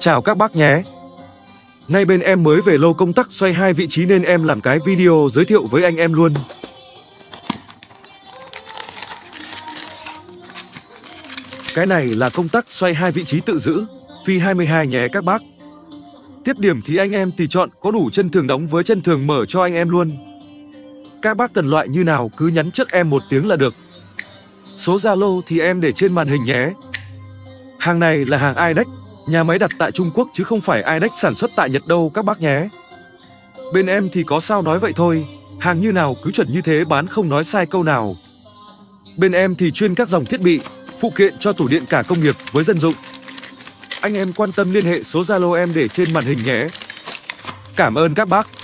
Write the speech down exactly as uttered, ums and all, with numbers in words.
Chào các bác nhé. Nay bên em mới về lô công tắc xoay hai vị trí nên em làm cái video giới thiệu với anh em luôn. Cái này là công tắc xoay hai vị trí tự giữ, phi hai mươi hai nhé các bác. Tiếp điểm thì anh em tùy chọn, có đủ chân thường đóng với chân thường mở cho anh em luôn. Các bác cần loại như nào cứ nhắn trước em một tiếng là được. Số Zalo thì em để trên màn hình nhé. Hàng này là hàng i đếch, nhà máy đặt tại Trung Quốc chứ không phải i đếch sản xuất tại Nhật đâu các bác nhé. Bên em thì có sao nói vậy thôi, hàng như nào cứ chuẩn như thế bán không nói sai câu nào. Bên em thì chuyên các dòng thiết bị, phụ kiện cho tủ điện cả công nghiệp với dân dụng. Anh em quan tâm liên hệ số Zalo em để trên màn hình nhé. Cảm ơn các bác.